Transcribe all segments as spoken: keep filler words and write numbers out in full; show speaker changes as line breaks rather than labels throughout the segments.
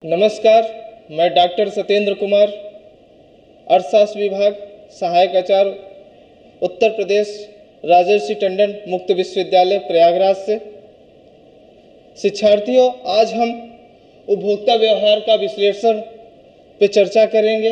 नमस्कार, मैं डॉक्टर सत्येंद्र कुमार, अर्थशास्त्र विभाग, सहायक आचार्य, उत्तर प्रदेश राजर्षि टंडन मुक्त विश्वविद्यालय प्रयागराज से। शिक्षार्थियों, आज हम उपभोक्ता व्यवहार का विश्लेषण पे चर्चा करेंगे।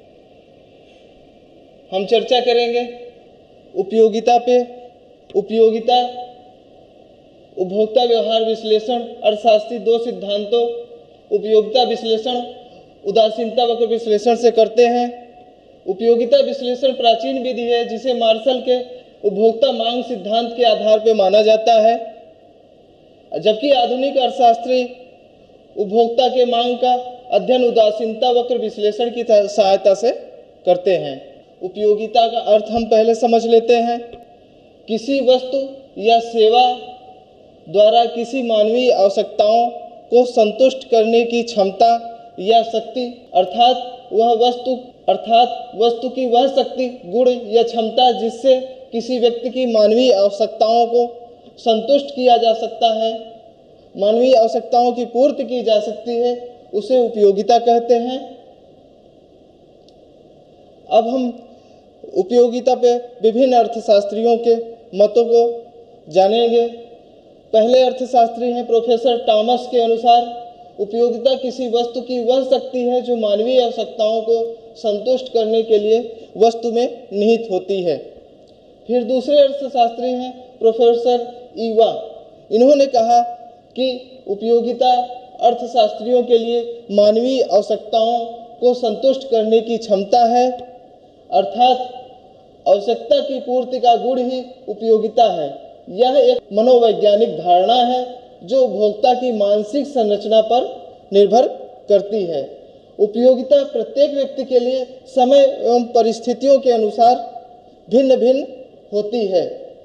हम चर्चा करेंगे उपयोगिता पे। उपयोगिता, उपभोक्ता व्यवहार विश्लेषण अर्थशास्त्री दो सिद्धांतों उपयोगिता विश्लेषण, उदासीनता वक्र विश्लेषण से करते हैं। उपयोगिता विश्लेषण प्राचीन विधि है जिसे मार्शल के उपभोक्ता मांग सिद्धांत के आधार पर माना जाता है, जबकि आधुनिक अर्थशास्त्री उपभोक्ता के मांग का अध्ययन उदासीनता वक्र विश्लेषण की सहायता से करते हैं। उपयोगिता का अर्थ हम पहले समझ लेते हैं। किसी वस्तु या सेवा द्वारा किसी मानवीय आवश्यकताओं को संतुष्ट करने की क्षमता या शक्ति, अर्थात वह वस्तु अर्थात वस्तु की वह शक्ति, गुण या क्षमता जिससे किसी व्यक्ति की मानवीय आवश्यकताओं को संतुष्ट किया जा सकता है, मानवीय आवश्यकताओं की पूर्ति की जा सकती है, उसे उपयोगिता कहते हैं। अब हम उपयोगिता पे विभिन्न अर्थशास्त्रियों के मतों को जानेंगे। पहले अर्थशास्त्री हैं प्रोफेसर टॉमस के अनुसार उपयोगिता किसी वस्तु की वह शक्ति है जो मानवीय आवश्यकताओं को संतुष्ट करने के लिए वस्तु में निहित होती है। फिर दूसरे अर्थशास्त्री हैं प्रोफेसर ईवा। इन्होंने कहा कि उपयोगिता अर्थशास्त्रियों के लिए मानवीय आवश्यकताओं को संतुष्ट करने की क्षमता है, अर्थात आवश्यकता की पूर्ति का गुण ही उपयोगिता है। यह एक मनोवैज्ञानिक धारणा है जो उपभोक्ता की मानसिक संरचना पर निर्भर करती है। उपयोगिता प्रत्येक व्यक्ति के लिए समय एवं परिस्थितियों के अनुसार भिन्न भिन्न होती है।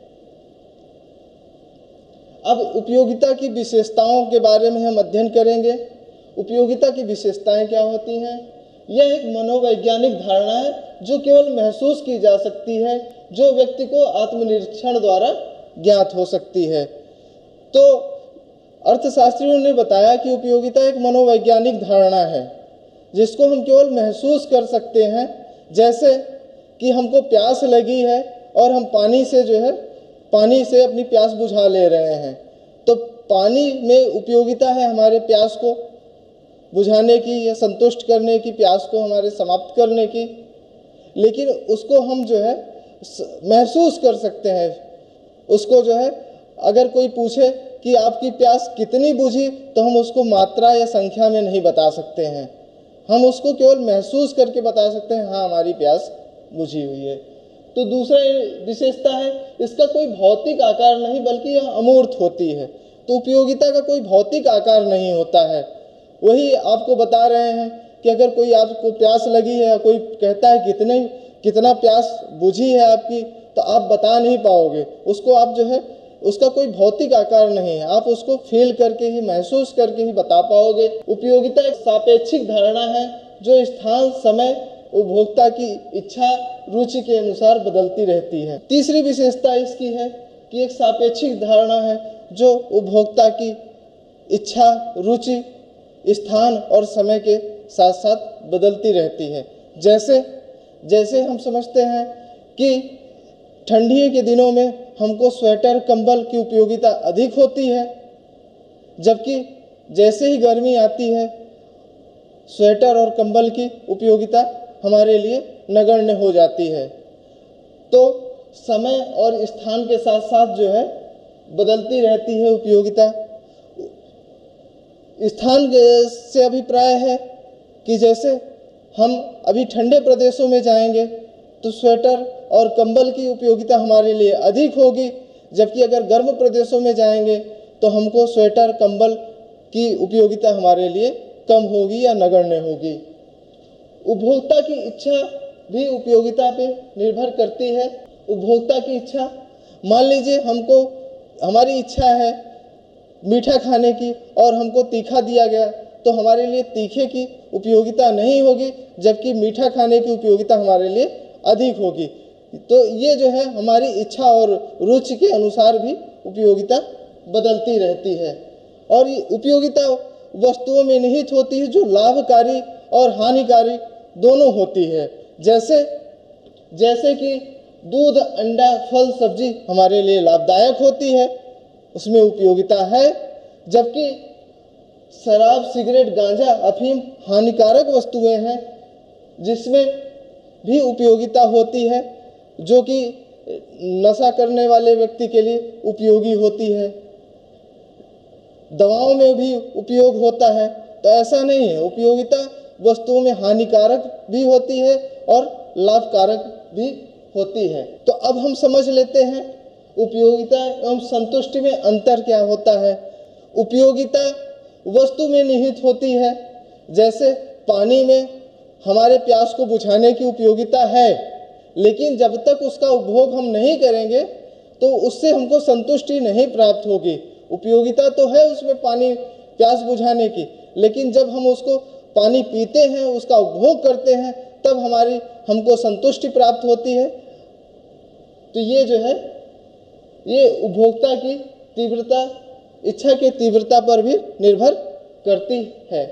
अब उपयोगिता की विशेषताओं के बारे में हम अध्ययन करेंगे। उपयोगिता की विशेषताएं क्या होती हैं? यह एक मनोवैज्ञानिक धारणा है जो केवल महसूस की जा सकती है, जो व्यक्ति को आत्मनिरीक्षण द्वारा ज्ञात हो सकती है। तो अर्थशास्त्रियों ने बताया कि उपयोगिता एक मनोवैज्ञानिक धारणा है जिसको हम केवल महसूस कर सकते हैं। जैसे कि हमको प्यास लगी है और हम पानी से जो है पानी से अपनी प्यास बुझा ले रहे हैं, तो पानी में उपयोगिता है हमारे प्यास को बुझाने की या संतुष्ट करने की, प्यास को हमारे समाप्त करने की। लेकिन उसको हम जो है महसूस कर सकते हैं। उसको जो है अगर कोई पूछे कि आपकी प्यास कितनी बुझी, तो हम उसको मात्रा या संख्या में नहीं बता सकते हैं। हम उसको केवल महसूस करके बता सकते हैं, हाँ हमारी प्यास बुझी हुई है। तो दूसरा विशेषता है इसका कोई भौतिक आकार नहीं बल्कि यह अमूर्त होती है। तो उपयोगिता का कोई भौतिक आकार नहीं होता है। वही आपको बता रहे हैं कि अगर कोई आपको प्यास लगी है, कोई कहता है कितने कितना प्यास बुझी है आपकी, तो आप बता नहीं पाओगे। उसको आप जो है उसका कोई भौतिक आकार नहीं है, आप उसको फील करके ही, महसूस करके ही बता पाओगे। उपयोगिता एक सापेक्षिक धारणा है जो स्थान, समय, उपभोक्ता की इच्छा, रुचि के अनुसार बदलती रहती है। तीसरी विशेषता इसकी है कि एक सापेक्षिक धारणा है जो उपभोक्ता की इच्छा, रुचि, स्थान और समय के साथ साथ बदलती रहती है। जैसे जैसे हम समझते हैं कि ठंडी के दिनों में हमको स्वेटर, कंबल की उपयोगिता अधिक होती है, जबकि जैसे ही गर्मी आती है स्वेटर और कंबल की उपयोगिता हमारे लिए नगण्य हो जाती है। तो समय और स्थान के साथ साथ जो है बदलती रहती है उपयोगिता। स्थान से अभिप्राय है कि जैसे हम अभी ठंडे प्रदेशों में जाएंगे तो स्वेटर और कंबल की उपयोगिता हमारे लिए अधिक होगी, जबकि अगर गर्म प्रदेशों में जाएंगे तो हमको स्वेटर, कंबल की उपयोगिता हमारे लिए कम होगी या नगण्य होगी। उपभोक्ता की इच्छा भी उपयोगिता पे निर्भर करती है। उपभोक्ता की इच्छा, मान लीजिए हमको हमारी इच्छा है मीठा खाने की और हमको तीखा दिया गया, तो हमारे लिए तीखे की उपयोगिता नहीं होगी, जबकि मीठा खाने की उपयोगिता हमारे लिए अधिक होगी। तो ये जो है हमारी इच्छा और रुचि के अनुसार भी उपयोगिता बदलती रहती है। और ये उपयोगिता वस्तुओं में निहित होती है जो लाभकारी और हानिकारी दोनों होती है। जैसे जैसे कि दूध, अंडा, फल, सब्जी हमारे लिए लाभदायक होती है, उसमें उपयोगिता है, जबकि शराब, सिगरेट, गांजा, अफीम हानिकारक वस्तुएं हैं जिसमें भी उपयोगिता होती है, जो कि नशा करने वाले व्यक्ति के लिए उपयोगी होती है। दवाओं में भी उपयोग होता है। तो ऐसा नहीं है, उपयोगिता वस्तुओं में हानिकारक भी होती है और लाभकारक भी होती है। तो अब हम समझ लेते हैं उपयोगिता एवं संतुष्टि में अंतर क्या होता है। उपयोगिता वस्तु में निहित होती है, जैसे पानी में हमारे प्यास को बुझाने की उपयोगिता है, लेकिन जब तक उसका उपभोग हम नहीं करेंगे तो उससे हमको संतुष्टि नहीं प्राप्त होगी। उपयोगिता तो है उसमें पानी प्यास बुझाने की, लेकिन जब हम उसको पानी पीते हैं, उसका उपभोग करते हैं, तब हमारी हमको संतुष्टि प्राप्त होती है। तो ये जो है ये उपभोक्ता की तीव्रता, इच्छा की तीव्रता पर भी निर्भर करती है।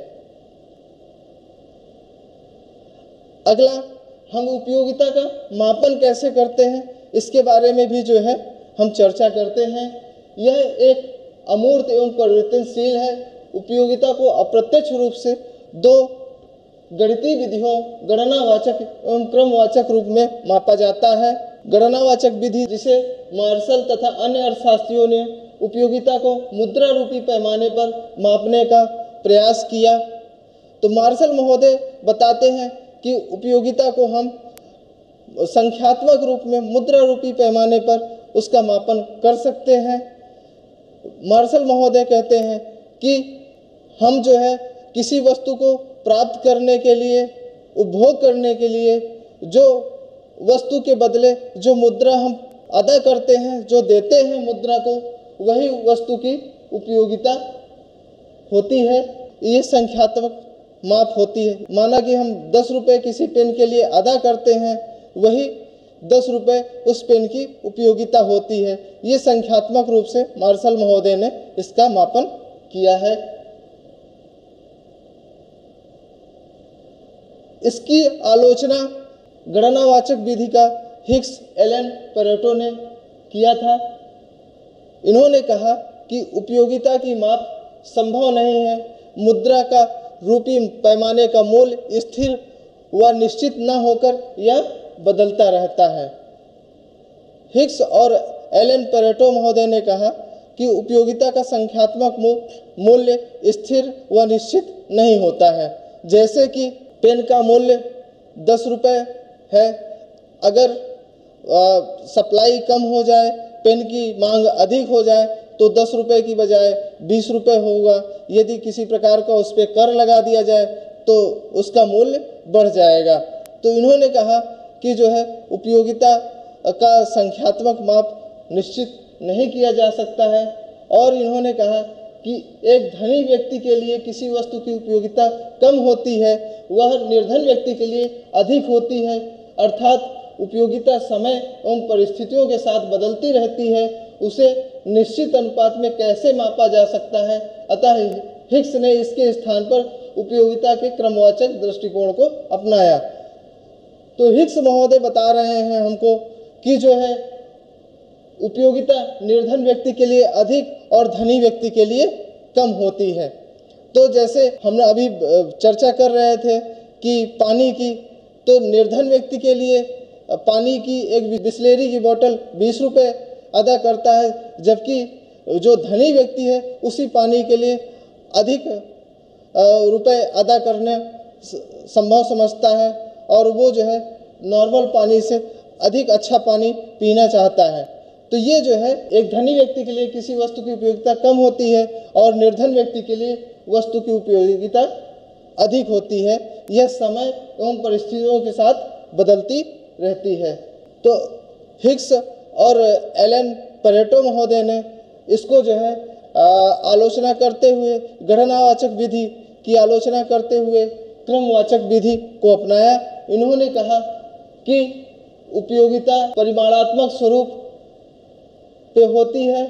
अगला, हम उपयोगिता का मापन कैसे करते हैं, इसके बारे में भी जो है हम चर्चा करते हैं। यह एक अमूर्त एवं परिवर्तनशील है। उपयोगिता को अप्रत्यक्ष रूप से दो गणितीय विधियों, गणनावाचक एवं क्रमवाचक रूप में मापा जाता है। गणनावाचक विधि, जिसे मार्शल तथा अन्य अर्थशास्त्रियों ने उपयोगिता को मुद्रा रूपी पैमाने पर मापने का प्रयास किया। तो मार्शल महोदय बताते हैं कि उपयोगिता को हम संख्यात्मक रूप में मुद्रा रूपी पैमाने पर उसका मापन कर सकते हैं। मार्शल महोदय कहते हैं कि हम जो है किसी वस्तु को प्राप्त करने के लिए, उपभोग करने के लिए जो वस्तु के बदले जो मुद्रा हम अदा करते हैं, जो देते हैं मुद्रा को, वही वस्तु की उपयोगिता होती है। ये संख्यात्मक माप होती है। माना कि हम दस रुपये किसी पेन के लिए अदा करते हैं, वही दस रुपये उस पेन की उपयोगिता होती है। ये संख्यात्मक रूप से मार्शल महोदय ने इसका मापन किया है। इसकी आलोचना गणनावाचक विधि का हिग्स, एलन, पेरेटो ने किया था। इन्होंने कहा कि उपयोगिता की माप संभव नहीं है। मुद्रा का रूपी पैमाने का मूल्य स्थिर व निश्चित न होकर यह बदलता रहता है। हिग्स और एलन पेरेटो महोदय ने कहा कि उपयोगिता का संख्यात्मक मूल्य स्थिर व निश्चित नहीं होता है। जैसे कि पेन का मूल्य दस रुपये है, अगर सप्लाई कम हो जाए, पेन की मांग अधिक हो जाए तो दस रुपये की बजाय बीस रुपये होगा। यदि किसी प्रकार का उस पर कर लगा दिया जाए तो उसका मूल्य बढ़ जाएगा। तो इन्होंने कहा कि जो है उपयोगिता का संख्यात्मक माप निश्चित नहीं किया जा सकता है। और इन्होंने कहा कि एक धनी व्यक्ति के लिए किसी वस्तु की उपयोगिता कम होती है, वह निर्धन व्यक्ति के लिए अधिक होती है। अर्थात उपयोगिता समय एवं परिस्थितियों के साथ बदलती रहती है। उसे निश्चित अनुपात में कैसे मापा जा सकता है। अतः हिग्स ने इसके स्थान पर उपयोगिता के क्रमवाचक दृष्टिकोण को अपनाया। तो हिग्स महोदय बता रहे हैं हमको कि जो है उपयोगिता निर्धन व्यक्ति के लिए अधिक और धनी व्यक्ति के लिए कम होती है। तो जैसे हम अभी चर्चा कर रहे थे कि पानी की, तो निर्धन व्यक्ति के लिए पानी की एक बिस्लेरी की बोतल बीस रुपये अदा करता है, जबकि जो धनी व्यक्ति है उसी पानी के लिए अधिक रुपए अदा करने संभव समझता है और वो जो है नॉर्मल पानी से अधिक अच्छा पानी पीना चाहता है। तो ये जो है एक धनी व्यक्ति के लिए किसी वस्तु की उपयोगिता कम होती है और निर्धन व्यक्ति के लिए वस्तु की उपयोगिता अधिक होती है। यह समय एवं परिस्थितियों के साथ बदलती रहती है। तो हिग्स और एलन पेरेटो महोदय ने इसको जो है आलोचना करते हुए, गणनावाचक विधि की आलोचना करते हुए क्रमवाचक विधि को अपनाया। इन्होंने कहा कि उपयोगिता परिमाणात्मक स्वरूप पे होती है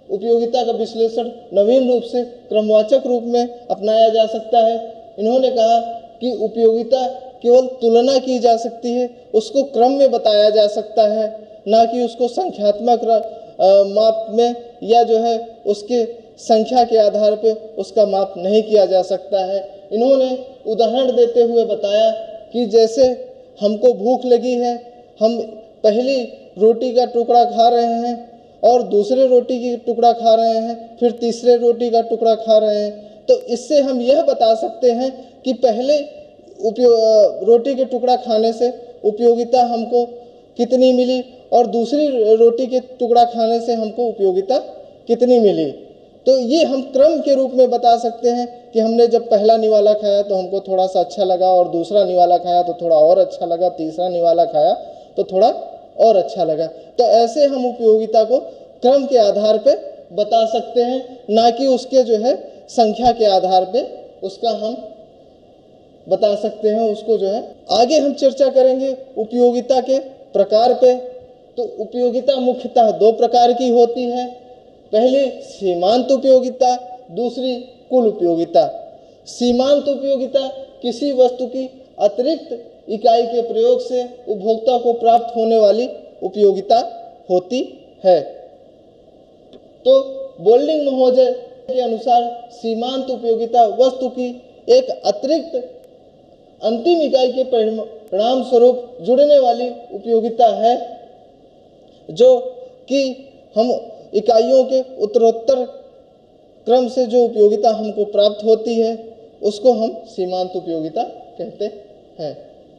उपयोगिता का विश्लेषण नवीन रूप से क्रमवाचक रूप में अपनाया जा सकता है। इन्होंने कहा कि उपयोगिता केवल तुलना की जा सकती है, उसको क्रम में बताया जा सकता है, ना कि उसको संख्यात्मक माप में या जो है उसके संख्या के आधार पे उसका माप नहीं किया जा सकता है। इन्होंने उदाहरण देते हुए बताया कि जैसे हमको भूख लगी है, हम पहली रोटी का टुकड़ा खा रहे हैं और दूसरे रोटी की टुकड़ा खा रहे हैं, फिर तीसरे रोटी का टुकड़ा खा रहे हैं, तो इससे हम यह बता सकते हैं कि पहले उपयोग रोटी के टुकड़ा खाने से उपयोगिता हमको कितनी मिली और दूसरी रोटी के टुकड़ा खाने से हमको उपयोगिता कितनी मिली। तो ये हम क्रम के रूप में बता सकते हैं कि हमने जब पहला निवाला खाया तो हमको थोड़ा सा अच्छा लगा, और दूसरा निवाला खाया तो थोड़ा और अच्छा लगा, तीसरा निवाला खाया तो थोड़ा और अच्छा लगा। तो ऐसे हम उपयोगिता को क्रम के आधार पे बता सकते हैं, ना कि उसके जो है संख्या के आधार पे उसका हम बता सकते हैं उसको जो है। आगे हम चर्चा करेंगे उपयोगिता के प्रकार पे। तो उपयोगिता मुख्यतः दो प्रकार की होती है, पहली सीमांत उपयोगिता, दूसरी कुल उपयोगिता। सीमांत उपयोगिता किसी वस्तु की अतिरिक्त इकाई के प्रयोग से उपभोक्ता को प्राप्त होने वाली उपयोगिता होती है। तो बोल्डिंग महोदय के अनुसार सीमांत उपयोगिता वस्तु की एक अतिरिक्त अंतिम इकाई के परिणाम स्वरूप जुड़ने वाली उपयोगिता है, जो कि हम इकाइयों के उत्तरोत्तर क्रम से जो उपयोगिता हमको प्राप्त होती है उसको हम सीमांत उपयोगिता कहते हैं।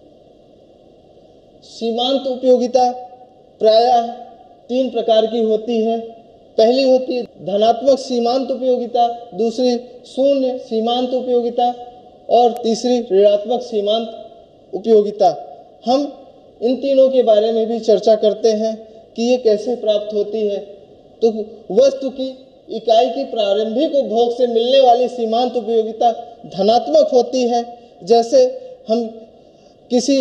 सीमांत उपयोगिता प्रायः तीन प्रकार की होती है। पहली होती है धनात्मक सीमांत उपयोगिता, दूसरी शून्य सीमांत उपयोगिता और तीसरी ऋणात्मक सीमांत उपयोगिता। हम इन तीनों के बारे में भी चर्चा करते हैं कि ये कैसे प्राप्त होती है। तो वस्तु की इकाई की प्रारंभिक उपभोग से मिलने वाली सीमांत उपयोगिता धनात्मक होती है। जैसे हम किसी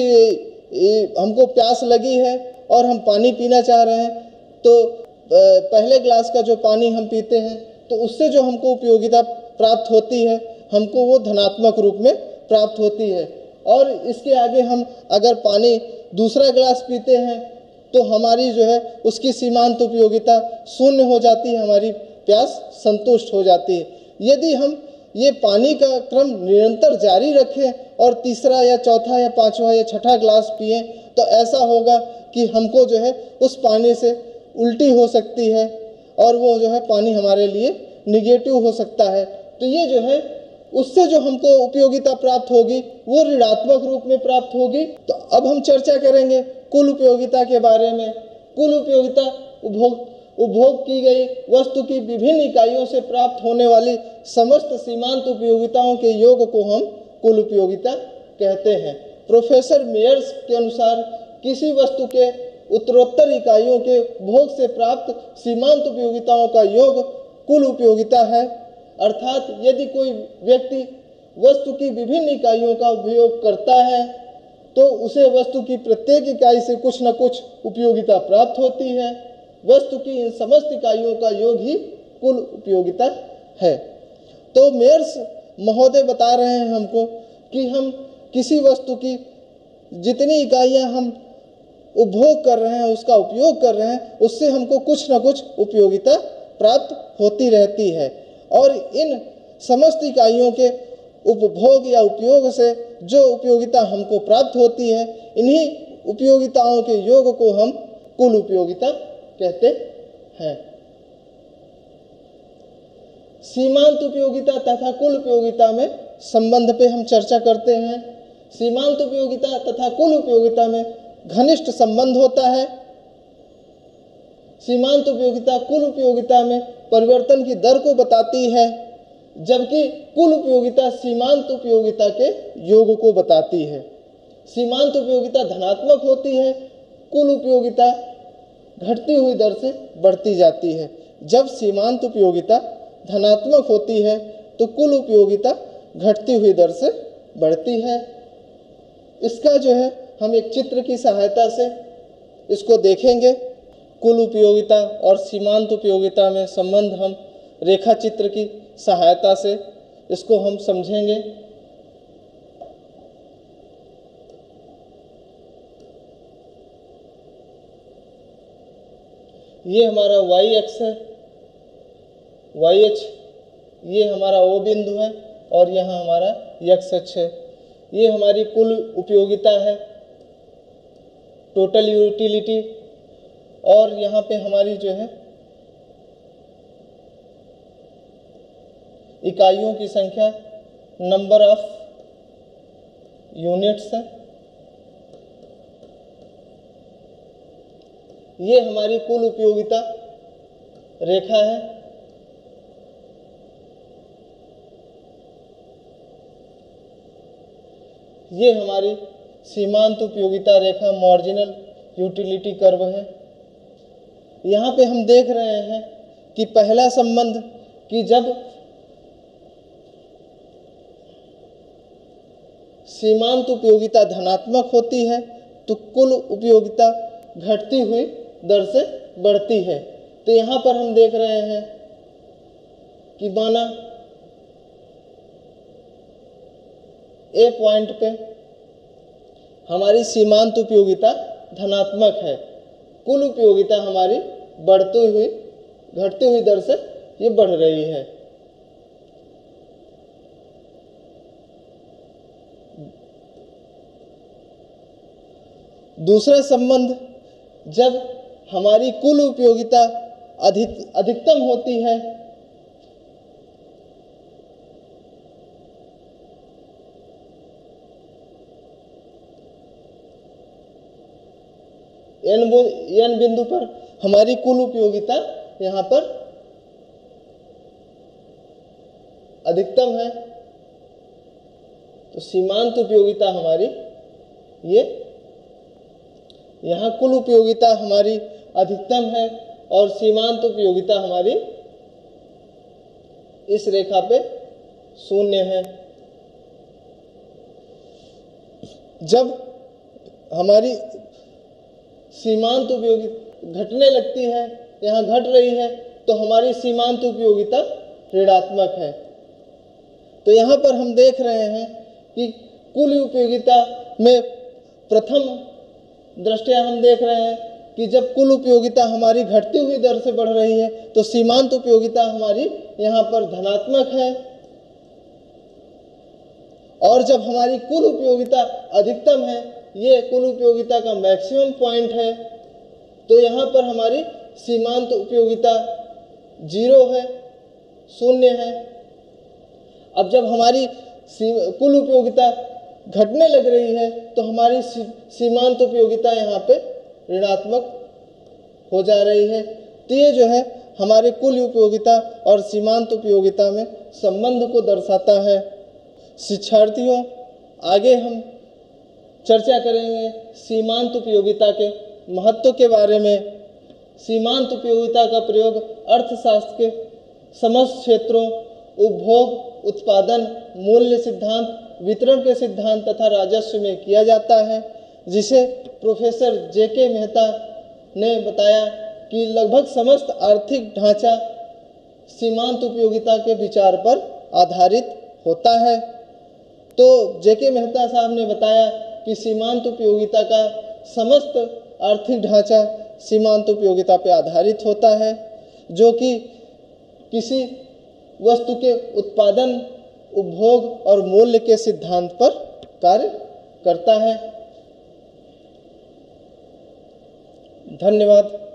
हमको प्यास लगी है और हम पानी पीना चाह रहे हैं, तो पहले ग्लास का जो पानी हम पीते हैं तो उससे जो हमको उपयोगिता प्राप्त होती है हमको वो धनात्मक रूप में प्राप्त होती है। और इसके आगे हम अगर पानी दूसरा गिलास पीते हैं तो हमारी जो है उसकी सीमांत उपयोगिता शून्य हो जाती है, हमारी प्यास संतुष्ट हो जाती है। यदि हम ये पानी का क्रम निरंतर जारी रखें और तीसरा या चौथा या पांचवा या छठा गिलास पिएं तो ऐसा होगा कि हमको जो है उस पानी से उल्टी हो सकती है और वो जो है पानी हमारे लिए निगेटिव हो सकता है। तो ये जो है उससे जो हमको उपयोगिता प्राप्त होगी वो ऋणात्मक रूप में प्राप्त होगी। तो अब हम चर्चा करेंगे कुल उपयोगिता के बारे में। कुल उपयोगिता उपभोग उपभोग की गई वस्तु की विभिन्न इकाइयों से प्राप्त होने वाली समस्त सीमांत उपयोगिताओं के योग को हम कुल उपयोगिता कहते हैं। प्रोफेसर मेयर्स के अनुसार किसी वस्तु के उत्तरोत्तर इकाइयों के भोग से प्राप्त सीमांत उपयोगिताओं का योग कुल उपयोगिता है। अर्थात यदि कोई व्यक्ति वस्तु की विभिन्न इकाइयों का उपयोग करता है तो उसे वस्तु की प्रत्येक इकाई से कुछ न कुछ उपयोगिता प्राप्त होती है। वस्तु की इन समस्त इकाइयों का योग ही कुल उपयोगिता है। तो मेयर्स महोदय बता रहे हैं हमको कि हम किसी वस्तु की जितनी इकाइयां हम उपभोग कर रहे हैं, उसका उपयोग कर रहे हैं, उससे हमको कुछ न कुछ उपयोगिता प्राप्त होती रहती है। और इन समस्त इकाइयों के उपभोग या उपयोग से जो उपयोगिता हमको प्राप्त होती है, इन्हीं उपयोगिताओं के योग को हम कुल उपयोगिता कहते हैं। सीमांत उपयोगिता तथा कुल उपयोगिता में संबंध पे हम चर्चा करते हैं। सीमांत उपयोगिता तथा कुल उपयोगिता में घनिष्ठ संबंध होता है। सीमांत उपयोगिता कुल उपयोगिता में परिवर्तन की दर को बताती है, जबकि कुल उपयोगिता सीमांत उपयोगिता के योग को बताती है। सीमांत उपयोगिता धनात्मक होती है, कुल उपयोगिता घटती हुई दर से बढ़ती जाती है। जब सीमांत उपयोगिता धनात्मक होती है तो कुल उपयोगिता घटती हुई दर से बढ़ती है। इसका जो है हम एक चित्र की सहायता से इसको देखेंगे। कुल उपयोगिता और सीमांत उपयोगिता में संबंध हम रेखा चित्र की सहायता से इसको हम समझेंगे। ये हमारा वाई एक्स है, वाई एच, ये हमारा ओ बिंदु है और यहाँ हमारा एक्स अक्ष है। ये हमारी कुल उपयोगिता है, टोटल यूटिलिटी, और यहाँ पे हमारी जो है इकाइयों की संख्या, नंबर ऑफ यूनिट्स है। ये हमारी कुल उपयोगिता रेखा है। ये हमारी सीमांत उपयोगिता रेखा, मार्जिनल यूटिलिटी कर्व है। यहाँ पे हम देख रहे हैं कि पहला संबंध कि जब सीमांत उपयोगिता धनात्मक होती है तो कुल उपयोगिता घटती हुई दर से बढ़ती है। तो यहाँ पर हम देख रहे हैं कि माना ए पॉइंट पे हमारी सीमांत उपयोगिता धनात्मक है, कुल उपयोगिता हमारी बढ़ती हुई घटती हुई दर से ये बढ़ रही है। दूसरा संबंध, जब हमारी कुल उपयोगिता अधिक अधिकतम होती है एन एन बिंदु पर हमारी कुल उपयोगिता यहाँ पर अधिकतम है, तो सीमांत उपयोगिता हमारी ये यहाँ कुल उपयोगिता हमारी अधिकतम है और सीमांत उपयोगिता हमारी इस रेखा पे शून्य है। जब हमारी सीमांत उपयोगिता घटने लगती है, यहाँ घट रही है, तो हमारी सीमांत उपयोगिता ऋणात्मक है। तो यहाँ पर हम देख रहे हैं कि कुल उपयोगिता में प्रथम दृष्टया हम देख रहे हैं कि जब कुल उपयोगिता हमारी घटती हुई दर से बढ़ रही है तो सीमांत उपयोगिता हमारी यहाँ पर धनात्मक है, और जब हमारी कुल उपयोगिता अधिकतम है, ये कुल उपयोगिता का मैक्सिमम पॉइंट है, तो यहाँ पर हमारी सीमांत उपयोगिता जीरो है, शून्य है। अब जब हमारी कुल उपयोगिता घटने लग रही है तो हमारी सीमांत उपयोगिता यहाँ पे ऋणात्मक हो जा रही है। तो ये जो है हमारे कुल उपयोगिता और सीमांत उपयोगिता में संबंध को दर्शाता है। शिक्षार्थियों, आगे हम चर्चा करेंगे सीमांत उपयोगिता के महत्व के बारे में। सीमांत उपयोगिता का प्रयोग अर्थशास्त्र के समस्त क्षेत्रों, उपभोग, उत्पादन, मूल्य सिद्धांत, वितरण के सिद्धांत तथा राजस्व में किया जाता है, जिसे प्रोफेसर जे के मेहता ने बताया कि लगभग समस्त आर्थिक ढांचा सीमांत उपयोगिता के विचार पर आधारित होता है। तो जे के मेहता साहब ने बताया कि सीमांत उपयोगिता का समस्त आर्थिक ढांचा सीमांत उपयोगिता पर आधारित होता है, जो कि किसी वस्तु के उत्पादन, उपभोग और मूल्य के सिद्धांत पर कार्य करता है। धन्यवाद।